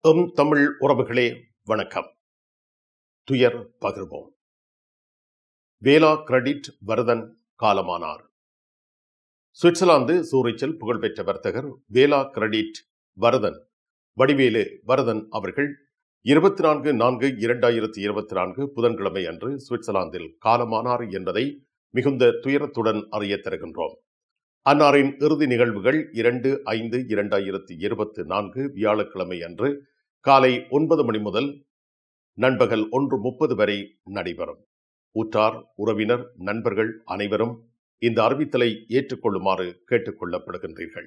தமிழ் உறவுகளே வணக்கம். துயர் பகிர்வோம். வேலா கிரெடிட் வரதன் காலமானார். சுவிட்சர்லாந்து சூரிச்சில் புகழ்பெற்ற வர்த்தகர் வேலா கிரெடிட் வரதன் வடிவேலு வரதன் அவர்கள் 24/4/2024 புதன்கிழமை அன்று சுவிட்சர்லாந்தில் காலமானார் என்பதை மிகுந்த துயரத்துடன் அறிய தருகின்றோம். அன்னாரின் இறுதி நிகழ்வுகள் 2/5/2024 வியாழக்கிழமை அன்று காலை 9 மணி முதல் நண்பகல் 1:30 வரை நடைபெறும். உற்றார், உறவினர், நண்பர்கள் அனைவரும் இந்த அறிவித்தலை ஏற்றுக்கொள்ளுமாறு கேட்டுக் கொள்ளப்படுகின்றீர்கள்.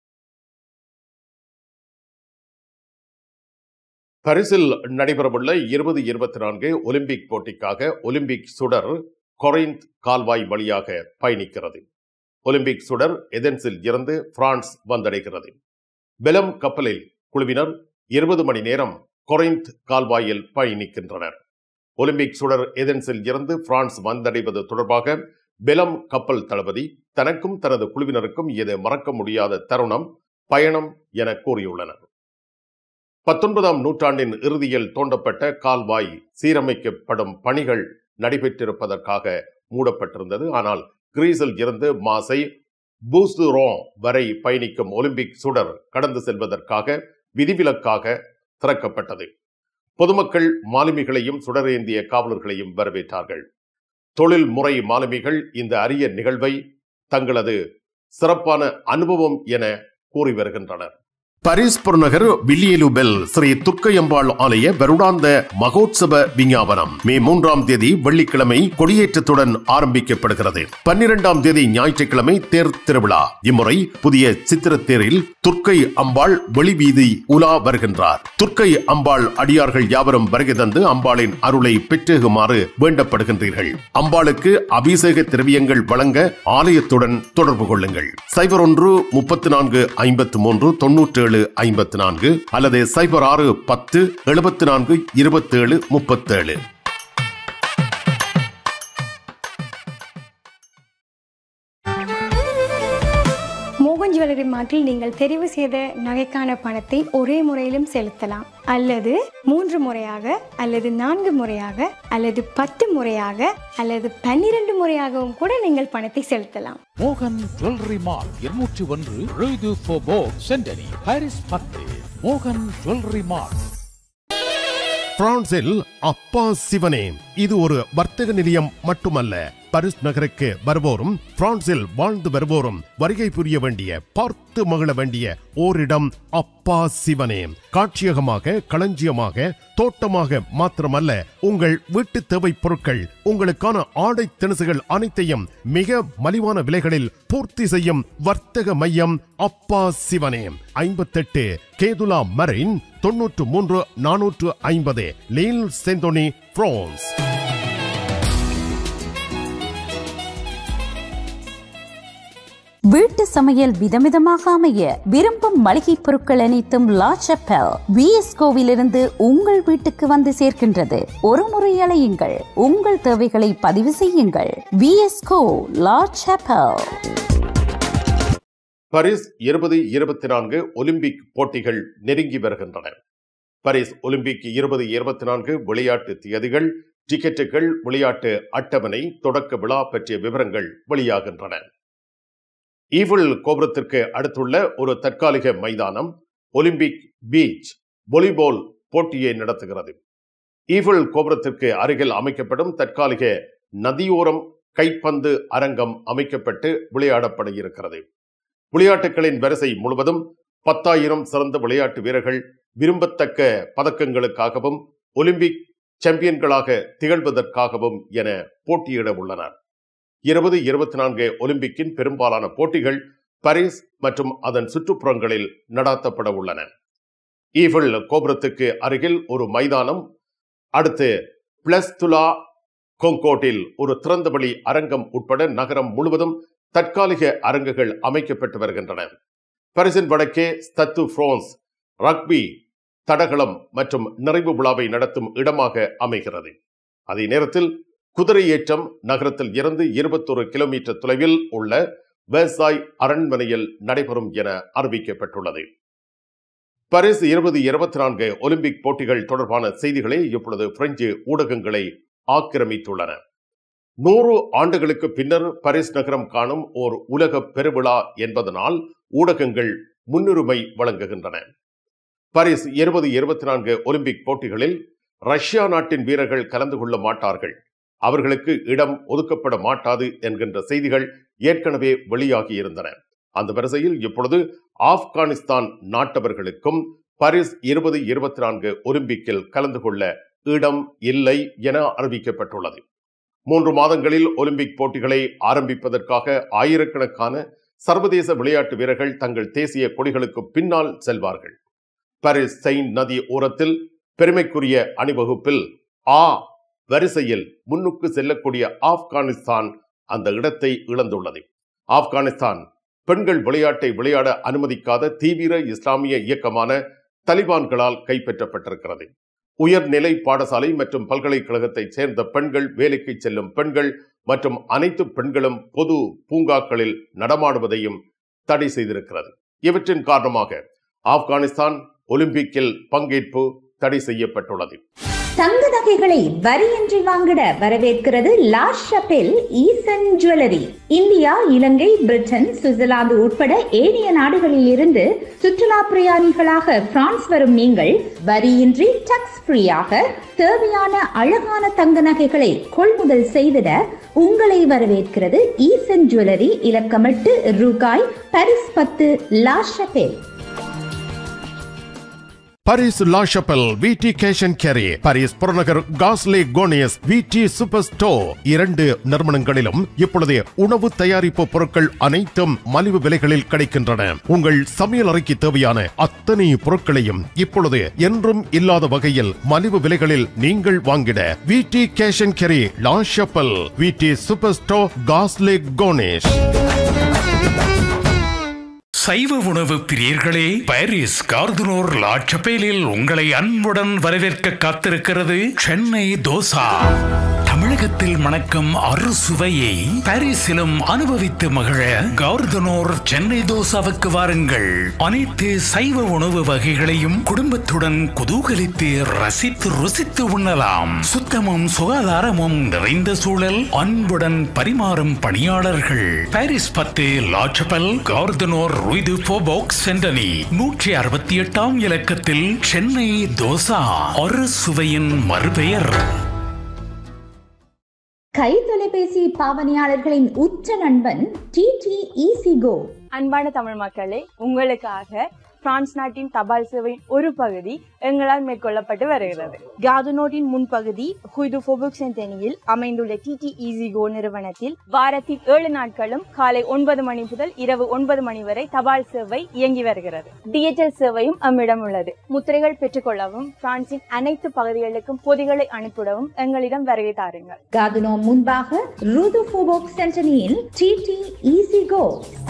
பாரிஸில் நடைபெறவுள்ள 2024 ஒலிம்பிக் போட்டிக்காக ஒலிம்பிக் சுடர் கொரிந்த் கால்வாய் வழியாக பயணிக்கிறது. ஒலிம்பிக் சுடர் ஏதென்ஸில் இருந்து பிரான்ஸ் வந்தடைகிறது. பெலம் கப்பலில் குழுவினர் 20 மணி நேரம் கொரிந்த் கால்வாயில் பயணிக்கின்றனர். ஒலிம்பிக் சுடர் ஏதென்ஸில் இருந்து பிரான்ஸ் வந்தடைவது தொடர்பாக பெலம் கப்பல் தளபதி தனக்கும் தனது குழுவினருக்கும் இது மறக்க முடியாத தருணம் பயணம் என கூறியுள்ளனர். 19ஆம் நூற்றாண்டின் இறுதியில் தோண்டப்பட்ட கால்வாய் சீரமைக்கப்படும் பணிகள் நடைபெற்றிருப்பதற்காக மூடப்பட்டிருந்தது. ஆனால் கிரீஸில் இருந்து மாசை பூஸ்துரோன் வரை பயணிக்கும் ஒலிம்பிக் சுடர் கடந்து செல்வதற்காக விதிவிலக்காக திறக்கப்பட்டது. பொதுமக்கள் மாலுமிகளையும் சுடரேந்திய காவலர்களையும் வரவேற்றார்கள். தொழில் முறை மாலுமிகள் இந்த அரிய நிகழ்வை தங்களது சிறப்பான அனுபவம் என கூறி வருகின்றனர். பாரிஸ் புறநகர் வில்லியலுபெல் ஸ்ரீ துர்க்கையம்பாள் ஆலய வருடாந்த மகோத்சவ விஞ்ஞாபனம் மே 3ஆம் தேதி வெள்ளிக்கிழமை கொடியேற்றத்துடன் ஆரம்பிக்கப்படுகிறது. 12ஆம் தேதி ஞாயிற்றுக்கிழமை தேர் திருவிழா. இம்முறை புதிய சித்திர தேரில் துர்க்கை அம்பாள் வெளிவீதி உலா வருகின்றார். துர்க்கை அம்பாள் அடியார்கள் யாவரும் வருகை தந்து அம்பாளின் அருளை பெற்றுகுமாறு வேண்டப்படுகின்றீர்கள். அம்பாளுக்கு அபிஷேக திரவியங்கள் வழங்க ஆலயத்துடன் தொடர்பு கொள்ளுங்கள். 01-34-53-97-54 அல்லது 06-10-74-27-37. மோகன் ஜுவல்லரி மார்ட்டில் நீங்கள் தெரிவு செய்த நகைக்கான பணத்தை ஒரே முறையிலும் செலுத்தலாம், அல்லது 3 முறையாக, அல்லது 4 முறையாக, அல்லது 10 முறையாக, அல்லது 12 முறையாகவும் கூட நீங்கள் பணத்தை செலுத்தலாம். மோகன் jewellery mart 201 Rue du Faubourg Saint-Denis, Paris 10. மோகன் ஜுவல்லரி மார்ட். பிரான்சில் அப்பா சிவனே இது ஒரு வர்த்தக நிலையம் மட்டுமல்ல. பாரிஸ் நகருக்கு வருவோரும் பிரான்சில் வாழ்ந்து வருவோரும் வருகை புரிய வேண்டிய, பார்த்து மகிழ வேண்டிய ஓரிடம் அப்பா சிவனே. காட்சியகமாக, களஞ்சியமாக, தோட்டமாக மாத்திரமல்ல, உங்கள் வீட்டு தேவை பொருட்கள், உங்களுக்கான ஆடை திணுசுகள் அனைத்தையும் மிக மலிவான விலைகளில் பூர்த்தி செய்யும் வர்த்தக மையம் அப்பா சிவனே. 58 கேதுலா மரைன் 93 450 லீல் சென்டோனி, பிரான்ஸ். வீட்டு சமையல் விதவிதமாக அமைய விரும்பும் மளிகை பொருட்கள் அனைத்தும் லா சப்பல் விஎஸ்கோவிலிருந்து உங்கள் வீட்டுக்கு வந்து சேர்க்கின்றது. ஒரு முறை அழையுங்கள், உங்கள் தேவைகளை பதிவு செய்யுங்கள். விஎஸ்கோ லா சப்பல். பாரிஸ் 2024 ஒலிம்பிக் போட்டிகள் நெருங்கி வருகின்றன. பாரிஸ் ஒலிம்பிக் 2024 விளையாட்டு தேதிகள், டிக்கெட்டுகள், விளையாட்டு அட்டவணை, தொடக்க விழா பற்றிய விவரங்கள் வெளியாகின்றன. ஈஃபிள் கோபுரத்திற்கு அடுத்துள்ள ஒரு தற்காலிக மைதானம் ஒலிம்பிக் பீச் வாலிபால் போட்டியை நடத்துகிறது. ஈஃபிள் கோபுரத்திற்கு அருகில் அமைக்கப்படும் தற்காலிக நதியோரம் கைப்பந்து அரங்கம் அமைக்கப்பட்டு விளையாடப்பட இருக்கிறது. விளையாட்டுகளின் வரிசை முழுவதும் 10,000 சிறந்த விளையாட்டு வீரர்கள் விரும்பத்தக்க பதக்கங்களுக்காகவும் ஒலிம்பிக் சாம்பியன்களாக திகழ்வதற்காகவும் என போட்டியிட உள்ளனர். 2024 ஒலிம்பிக்கின் பெரும்பாலான போட்டிகள் பாரிஸ் மற்றும் அதன் சுற்றுப்புறங்களில் நடத்தப்பட உள்ளன. ஈஃபிள் கோபுரத்துக்கு அருகில் ஒரு மைதானம், அடுத்து பிளஸ் துலா கொங்கோட்டில் ஒரு திறந்தவெளி அரங்கம் உட்பட நகரம் முழுவதும் தற்காலிக அரங்குகள் அமைக்கப்பட்டு வருகின்றன. பாரிஸின் வடக்கே ஸ்டத்து பிரான்ஸ் ரக்பி தடகளம் மற்றும் நிறைவு விழாவை நடத்தும் இடமாக அமைகிறது. அதே நேரத்தில் குதிரை ஏற்றம் நகரத்தில் இருந்து 21 கிலோமீட்டர் தொலைவில் உள்ள வேர்சாய் அரண்மனையில் நடைபெறும் என அறிவிக்கப்பட்டுள்ளது. பாரிஸ் 2024 ஒலிம்பிக் போட்டிகள் தொடர்பான செய்திகளே இப்பொழுது பிரெஞ்சு ஊடகங்களை ஆக்கிரமித்துள்ளன. 100 ஆண்டுகளுக்கு பின்னர் பாரிஸ் நகரம் காணும் ஓர் உலக பெருவிழா என்பதனால் ஊடகங்கள் முன்னுரிமை வழங்குகின்றன. பாரிஸ் 2024 ஒலிம்பிக் போட்டிகளில் ரஷ்யா நாட்டின் வீரர்கள் கலந்து கொள்ள மாட்டார்கள், அவர்களுக்கு இடம் ஒதுக்கப்பட மாட்டாது என்கின்ற செய்திகள் ஏற்கனவே வெளியாகி இருந்தன. அந்த வரிசையில் இப்பொழுது ஆப்கானிஸ்தான் நாட்டவர்களுக்கும் பாரிஸ் 2024 ஒலிம்பிக்கில் கலந்து கொள்ள இடம் இல்லை என அறிவிக்கப்பட்டுள்ளது. 3 மாதங்களில் ஒலிம்பிக் போட்டிகளை ஆரம்பிப்பதற்காக ஆயிரக்கணக்கான சர்வதேச விளையாட்டு வீரர்கள் தங்கள் தேசிய கொடிகளுக்கு பின்னால் செல்வார்கள். பாரிஸ் செயின் நதி ஓரத்தில் பெருமைக்குரிய அணிவகுப்பில் வரிசையில் முன்னுக்கு செல்லக்கூடிய ஆப்கானிஸ்தான் அந்த இடத்தை இழந்துள்ளது. ஆப்கானிஸ்தான் பெண்கள் விளையாட்டை விளையாட அனுமதிக்காத தீவிர இஸ்லாமிய இயக்கமான தலிபான்களால் கைப்பற்றப்பட்டிருக்கிறது. உயர்நிலை பாடசாலை மற்றும் பல்கலைக்கழகத்தைச் சேர்ந்த பெண்கள், வேலைக்கு செல்லும் பெண்கள் மற்றும் அனைத்து பெண்களும் பொது பூங்காக்களில் நடமாடுவதையும் தடை செய்திருக்கிறது. இவற்றின் காரணமாக ஆப்கானிஸ்தான் ஒலிம்பிக்கில் பங்கேற்பு தடை செய்யப்பட்டுள்ளது. தங்க நகைகளை வரியின்றி வாங்கிட வரவேற்கிறது La Chapelle Eesan jewellery. India, Ilangai, Britain, Switzerland உட்பட ஏனைய நாடுகளில் இருந்து சுற்றுலா பிரயாணிகளாக பிரான்ஸ் வரும் நீங்கள் வரியின்றி டாக்ஸ் ஃப்ரீயாக தேவையான அழகான தங்க நகைகளை கொள்முதல் செய்திட உங்களை வரவேற்கிறது ஈசன் ஜுவல்லரி, இலக்கம் 8 ரூகாய், Paris 10, La Chapelle. Paris La Chapelle VT cash and carry, Paris புறநகர் காஸ்லே கோனியஸ் விடி சூப்பர் ஸ்டோர் 2 நிறுவனங்களிலும் இப்பொழுது உணவு தயாரிப்பு பொருட்கள் அனைத்தும் மலிவு விலைகளில் கிடைக்கின்றன. உங்கள் சமையல் அறைக்கு தேவையான அத்தனை பொருட்களையும் இப்பொழுது என்றும் இல்லாத வகையில் மலிவு விலைகளில் நீங்கள் வாங்கிட VT cash and carry, La Chapelle VT super store, காஸ்லே கோனியஸ். சைவ உணவு பிரியர்களே, பாரிஸ் கார்துனோர் லா ஷபெலில் உங்களை அன்புடன் வரவேற்க காத்திருக்கிறது சென்னை தோசா. தமிழகத்தில் மணக்கும் அறுசுவையை பாரிஸிலும் அனுபவித்து மகிழ கார்துனோர் சென்னை தோசாவுக்கு வாருங்கள். அனைத்து சைவ உணவு வகைகளையும் குடும்பத்துடன் குதூகலித்து ரசித்து ருசித்து உண்ணலாம். சுத்தமும் சுகாதாரமும் நிறைந்த சூழல், அன்புடன் பரிமாறும் பணியாளர்கள். Paris 10 La Chapelle, Gare du Nord rue du Faubourg Saint Denis 168ஆம் இலக்கத்தில் சென்னை தோசா, அறுசுவையின் மறுபெயர். கை தொலைபேசி பாவனையாளர்களின் உச்ச நண்பன் டிடி ஈசிகோ. அன்பான தமிழ் மக்களே, உங்களுக்காக பிரான்ஸ் நாட்டின் தபால் சேவையின் ஒரு பகுதி எங்களால் மேற்கொள்ளப்பட்டு வருகிறது. கார்துனோரின் முன்பகுதி ரூய் டு ஃபோபோக் சென்டனியில் அமைந்துள்ள டிடி ஈசிகோ நிறுவனத்தில் வாரத்தில் 7 நாட்களும் காலை 9 மணி முதல் இரவு 9 மணி வரை தபால் சேவை இயங்கி வருகிறது. டிஎச்எல் சேவையும் நம்மிடம் உள்ளது. முத்திரைகள் பெற்றுக்கொள்ளவும், பிரான்சின் அனைத்து பகுதிகளுக்கும் பொதிகளை அனுப்பிடவும் எங்களிடம் வருகை தாருங்கள். கார்துனோ முன்பாக ரூய் டு ஃபோபோக் சென்டனியில் டிடி ஈசிகோ.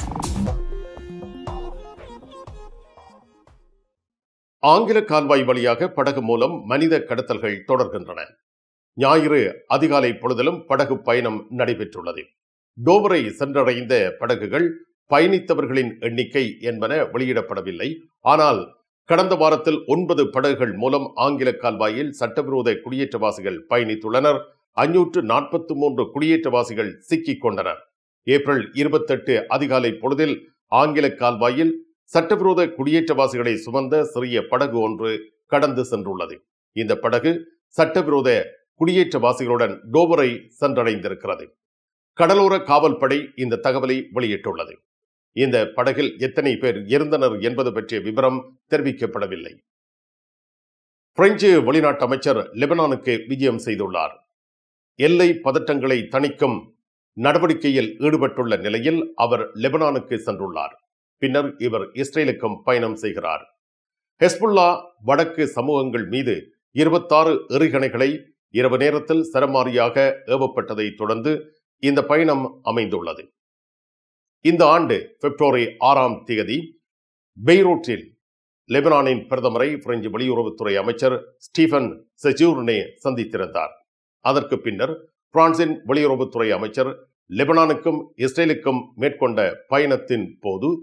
ஆங்கில கால்வாய் வழியாக படகு மூலம் மனித கடத்தல்கள் தொடர்கின்றன. ஞாயிறு அதிகாலை பொழுதிலும் படகு பயணம் நடைபெற்றுள்ளது. டோவரை சென்றடைந்த படகுகள் பயணித்தவர்களின் எண்ணிக்கை என்பன வெளியிடப்படவில்லை. ஆனால் கடந்த வாரத்தில் 9 படகுகள் மூலம் ஆங்கில கால்வாயில் சட்டவிரோத குடியேற்றவாசிகள் பயணித்துள்ளனர். 543 குடியேற்றவாசிகள் சிக்கிக் கொண்டனர். ஏப்ரல் 28 அதிகாலை பொழுதில் ஆங்கில கால்வாயில் சட்டவிரோத குடியேற்றவாசிகளை சுமந்த சிறிய படகு ஒன்று கடந்து சென்றுள்ளது. இந்த படகு சட்டவிரோத குடியேற்றவாசிகளுடன் டோவரை சென்றடைந்திருக்கிறது. கடலோர காவல்படை இந்த தகவலை வெளியிட்டுள்ளது. இந்த படகில் எத்தனை பேர் இருந்தனர் என்பது பற்றிய விவரம் தெரிவிக்கப்படவில்லை. பிரெஞ்சு வெளிநாட்டு அமைச்சர் லெபனானுக்கு விஜயம் செய்துள்ளார். எல்லை பதட்டங்களை தணிக்கும் நடவடிக்கையில் ஈடுபட்டுள்ள நிலையில் அவர் லெபனானுக்கு சென்றுள்ளார். பின்னர் இவர் இஸ்ரேலுக்கும் பயணம் செய்கிறார். ஹெஸ்புல்லா வடக்கு சமூகங்கள் மீது 26 எறிகணைகளை இரவு நேரத்தில் சரமாரியாக ஏவப்பட்டதை தொடர்ந்து இந்த பயணம் அமைந்துள்ளது. இந்த ஆண்டு பிப்ரவரி 6ஆம் தேதி பெய்ரூட்டில் லெபனானின் பிரதமரை பிரெஞ்சு வெளியுறவுத்துறை அமைச்சர் ஸ்டீபன் செஜூர்னே சந்தித்திருந்தார். அதற்கு பின்னர் பிரான்சின் வெளியுறவுத்துறை அமைச்சர் லெபனானுக்கும் இஸ்ரேலுக்கும் மேற்கொண்ட பயணத்தின் போது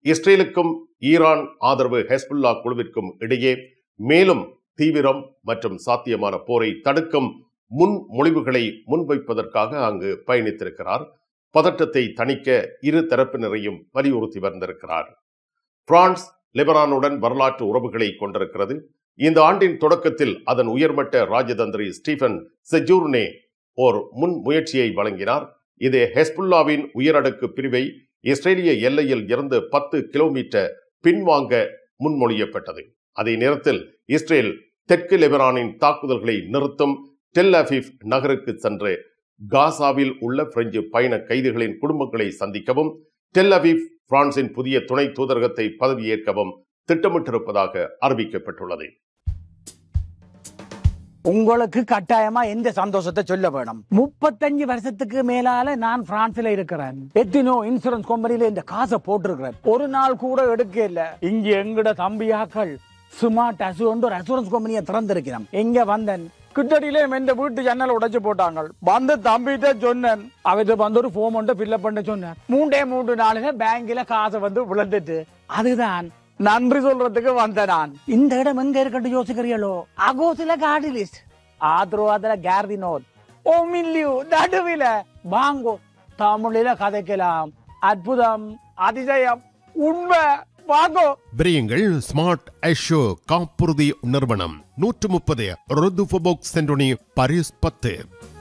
இஸ்ரேலுக்கும் ஈரான் ஆதரவு ஹெஸ்புல்லா குழுவிற்கும் இடையே மேலும் தீவிரம் மற்றும் சாத்தியமான போரை தடுக்கும் முன்மொழிவுகளை முன்வைப்பதற்காக அங்கு பயணித்திருக்கிறார். பதற்றத்தை தணிக்க இரு தரப்பினரையும் வலியுறுத்தி வந்திருக்கிறார். பிரான்ஸ் லெபனானுடன் வரலாற்று உறவுகளை கொண்டிருக்கிறது. இந்த ஆண்டின் தொடக்கத்தில் அதன் உயர்மட்ட ராஜதந்திரி ஸ்டீபன் செஜூர்னே ஓர் முன் முயற்சியை வழங்கினார். இது ஹெஸ்புல்லாவின் உயரடுக்கு பிரிவை இஸ்ரேலிய எல்லையில் இருந்து 10 கிலோமீட்டர் பின்வாங்க முன்மொழியப்பட்டது. அதே நேரத்தில் இஸ்ரேல் தெற்கு லெபனானின் தாக்குதல்களை நிறுத்தும் டெல் அவிவ் நகருக்கு சென்று காசாவில் உள்ள பிரெஞ்சு பயண கைதிகளின் குடும்பங்களை சந்திக்கவும் டெல் அவிவ் பிரான்சின் புதிய துணை தூதரகத்தை பதவியேற்கவும் திட்டமிட்டிருப்பதாக அறிவிக்கப்பட்டுள்ளது. உங்களுக்கு கட்டாயமா எந்த சந்தோஷத்தை சொல்ல வேணும். 35 வருஷத்துக்கு மேலால நான் பிரான்ஸ்ல இருக்கிறேன். எத்தனோ இன்சூரன்ஸ் கம்பெனில இந்த காசை போட்டிருக்கிறேன். ஒரு நாள் கூட எடுக்க இல்ல. இங்க எங்கட தம்பியாக்கள் ஸ்மார்ட் ஒரு அசூரன்ஸ் கம்பெனியை திறந்திருக்கிறோம். எங்க வந்தேன் கிட்டடியிலே எந்த வீட்டு ஜன்னல் உடைச்சு போட்டாங்க. வந்து தம்பிட்ட சொன்னேன். அவரு வந்து ஒரு ஃபார்ம் ஒன்று ஃபில்அப் பண்ண சொன்னேன். 3 நாளுங்க பேங்க்ல காசை வந்து விழுந்துட்டு அதுதான் நன்றி சொல்றதுக்கு வந்த நான். இந்த இடம் எங்க இருக்கட்டும் யோசிக்கிறீங்களோ? அகோசில கார்டு லிஸ்ட் ஆத்ரோவாதல கேர்தினோத் ஓ மில்லியூ நடுவில வாங்கோ தமிழில கதைக்கலாம். அற்புதம், அதிசயம், உண்மை வாங்கோ. விரையுங்கள். ஸ்மார்ட் ஐஷோ காப்புறுதி நிறுவனம் 130 ரூ ஃபோபோக் சென்டோனி பாரிஸ் 10.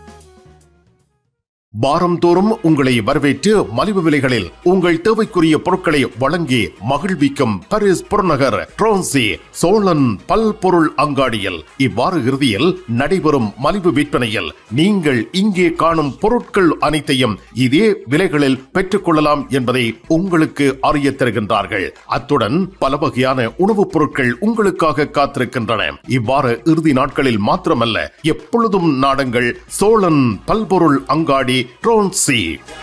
வாரந்தோறும் உங்களை வரவேற்று மலிவு விலைகளில் உங்கள் தேவைக்குரிய பொருட்களை வழங்கி மகிழ்விக்கும் பாரிஸ் புறநகர் ட்ரோன்சி சோழன் பல்பொருள் அங்காடியில் இவ்வாறு இறுதியில் நடைபெறும் மலிவு விற்பனையில் நீங்கள் இங்கே காணும் பொருட்கள் அனைத்தையும் இதே விலைகளில் பெற்றுக் கொள்ளலாம் என்பதை உங்களுக்கு அறிய தருகின்றார்கள். அத்துடன் பல வகையான உணவுப் பொருட்கள் உங்களுக்காக காத்திருக்கின்றன. இவ்வாறு இறுதி நாட்களில் மாத்திரமல்ல, எப்பொழுதும் நாடுங்கள் சோழன் பல்பொருள் அங்காடி ட்ரோன்சி.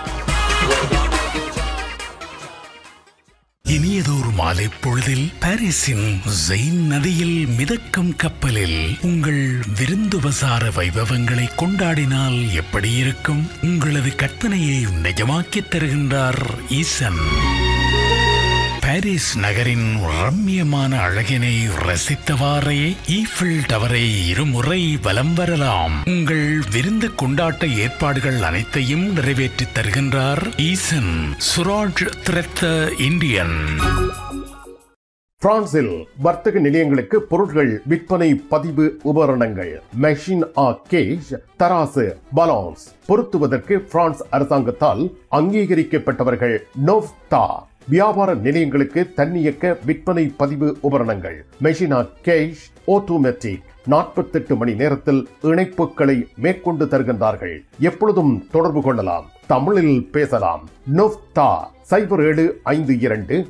இனியதொரு மாலை பொழுதில் பாரிஸின் ஜெயின் நதியில் மிதக்கும் கப்பலில் உங்கள் விருந்துபசார வைபவங்களை கொண்டாடினால் எப்படி இருக்கும்? உங்களது கற்பனையை நிஜமாக்கித் தருகின்றார் ஈசன். பாரிஸ் நகரின் ரம்மியமான அழகினை ரசித்தவாறே ஈஃபில் டவரை இருமுறை வலம் வரலாம். உங்கள் விருந்து கொண்டாட்ட ஏற்பாடுகள் அனைத்தையும் நிறைவேற்றித் தருகின்றார் ஈசன். சுராஜ் திரத்த இந்தியன். பிரான்சில் வர்த்தக நிலையங்களுக்கு பொருட்கள் விற்பனை பதிவு உபகரணங்கள் மெஷின் கேஜ் தராசு பாலன்ஸ் பொருத்துவதற்கு பிரான்ஸ் அரசாங்கத்தால் அங்கீகரிக்கப்பட்டவர்கள் நோவ்தா. வியாபார நிலையங்களுக்கு தன்னியக்க விற்பனை பதிவு உபகரணங்கள் மெஷினா கேஷ் ஆட்டோமேட்டிக் 48 மணி நேரத்தில் இணைப்புகளை மேற்கொண்டு தருகின்றார்கள். எப்பொழுதும் தொடர்பு கொள்ளலாம். தமிழில் பேசலாம். நோவ்தா 0752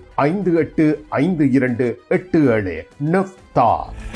585287 நோவ்தா.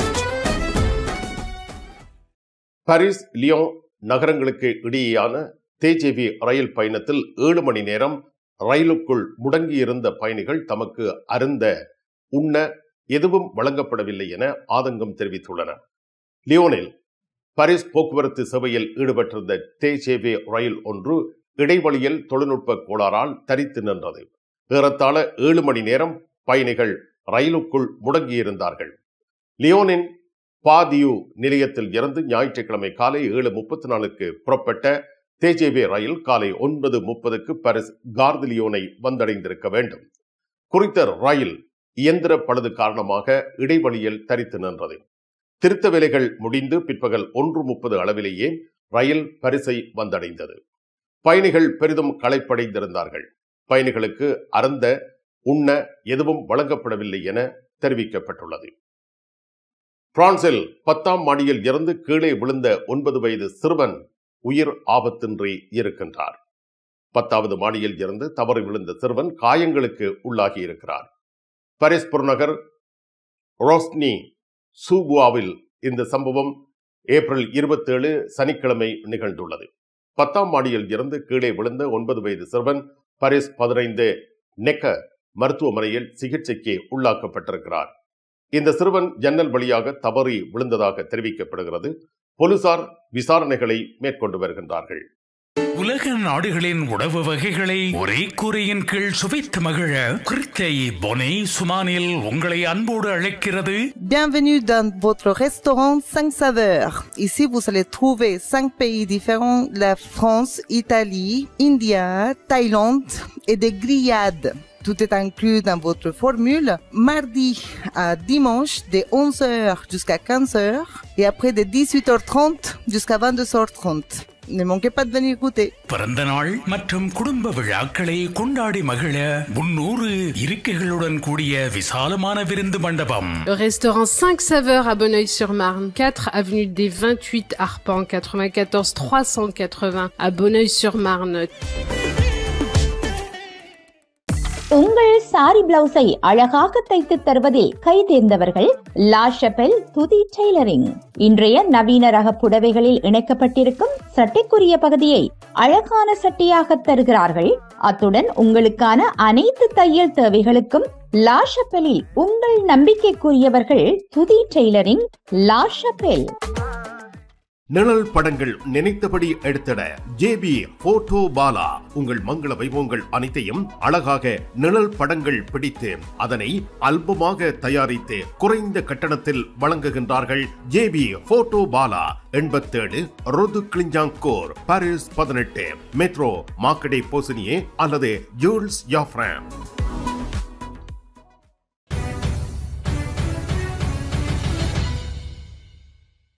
பாரிஸ் லியோன் நகரங்களுக்கு இடையேயான TGV ரயில் பயணத்தில் 7 மணி நேரம் ரயிலுக்குள் முடங்கியிருந்த பயணிகள் தமக்கு அருந்த உண்ண எதுவும் வழங்கப்படவில்லை என ஆதங்கம் தெரிவித்துள்ளனர். லியோனில் பாரிஸ் போக்குவரத்து சேவையில் ஈடுபட்டிருந்த TGV ரயில் ஒன்று இடைவெளியில் தொழில்நுட்ப கோளாறால் தரித்து நின்றது. ஏறத்தாழ 7 மணி நேரம் பயணிகள் ரயிலுக்குள் முடங்கியிருந்தார்கள். லியோனின் பாதியூ நிலையத்தில் இருந்து ஞாயிற்றுக்கிழமை காலை 7:34 புறப்பட்ட TGV ரயில் காலை 9:30 பாரிஸ் கார்து லியோனை வந்தடைந்திருக்க வேண்டும். குறித்த ரயில் இயந்திர பழுது காரணமாக இடைவெளியில் தரித்து நின்றது. திருத்த வேலைகள் முடிந்து பிற்பகல் 1:30 அளவிலேயே ரயில் பாரிஸை வந்தடைந்தது. பயணிகள் பெரிதும் களைப்படைந்திருந்தார்கள். பயணிகளுக்கு அருந்த உண்ண எதுவும் வழங்கப்படவில்லை என தெரிவிக்கப்பட்டுள்ளது. பிரான்சில் 10ஆம் மாடியில் இருந்து கீழே விழுந்த 9 வயது சிறுவன் உயிர் ஆபத்தின்றி இருக்கின்றார். 10வது மாடியில் இருந்து தவறி விழுந்த சிறுவன் காயங்களுக்கு உள்ளாகி இருக்கிறார். பாரிஸ் புறநகர் ரோஸ்னி சூபுவாவில் இந்த சம்பவம் ஏப்ரல் 27 சனிக்கிழமை நிகழ்ந்துள்ளது. 10ஆம் மாடியில் இருந்து கீழே விழுந்த 9 வயது சிறுவன் பாரிஸ் 15 நெக்க மருத்துவமனையில் சிகிச்சைக்கு உள்ளாக்கப்பட்டிருக்கிறார். இந்த சிறுவன் ஜன்னல் வழியாக தவறி விழுந்ததாக தெரிவிக்கப்படுகிறது. போலீசார் விசாரணைகளை மேற்கொண்டு வருகின்றார்கள். உலக நாடுகளின் உணவு வகைகளை ஒரே கூரையின் கீழ் சுவைத்து மகிழ கிருத்தை பொனே சுமானில் உங்களை அன்போடு அழைக்கிறது. Bienvenue dans votre restaurant 5 saveurs. Ici, vous allez trouver 5 pays différents, la France, Italie, India, Thaïlande et des grillades. Tout est inclus dans votre formule. Mardi à dimanche, de 11h jusqu'à 15h et après de 18h30 jusqu'à 22h30. Ne manquez pas de venir goûter. பிறந்த நாள் மற்றும் குடும்ப விழாக்களை கொண்டாடி மகிழ 300 இருக்கைகளுடன் கூடிய விசாலமான விருந்து மண்டபம். Le restaurant 5 saveurs à Bonneuil-sur-Marne, 4 avenue des 28 Arpents, 94 380 à Bonneuil-sur-Marne. உங்கள் சாரி பிளவுஸை அழகாக தைத்து தருவதில் கை தேர்ந்தவர்கள் லா ஷபெல் துதி டெய்லரிங். இன்றைய நவீன ரக புடவைகளில் இணைக்கப்பட்டிருக்கும் சட்டைக்குரிய பகுதியை அழகான சட்டையாக தருகிறார்கள். அத்துடன் உங்களுக்கான அனைத்து தையல் தேவைகளுக்கும் லா ஷபெலில் உங்கள் நம்பிக்கைக்குரியவர்கள் துதி டெய்லரிங், லா ஷபெல். நிழல் படங்கள் நினைத்தபடி எடுத்திட ஜேபி போட்டோ பாலா. உங்கள் மங்கள வைபவங்கள் அனைத்தையும் அழகாக நிழல் படங்கள் பிடித்து அதனை ஆல்பமாக தயாரித்து குறைந்த கட்டணத்தில் வழங்குகின்றார்கள். JP photo Bala 87 rue de Clignancourt, Paris 18, metro Marcadet Poissonniers அல்லது ஜூல்ஸ் யாஃப்ரான்.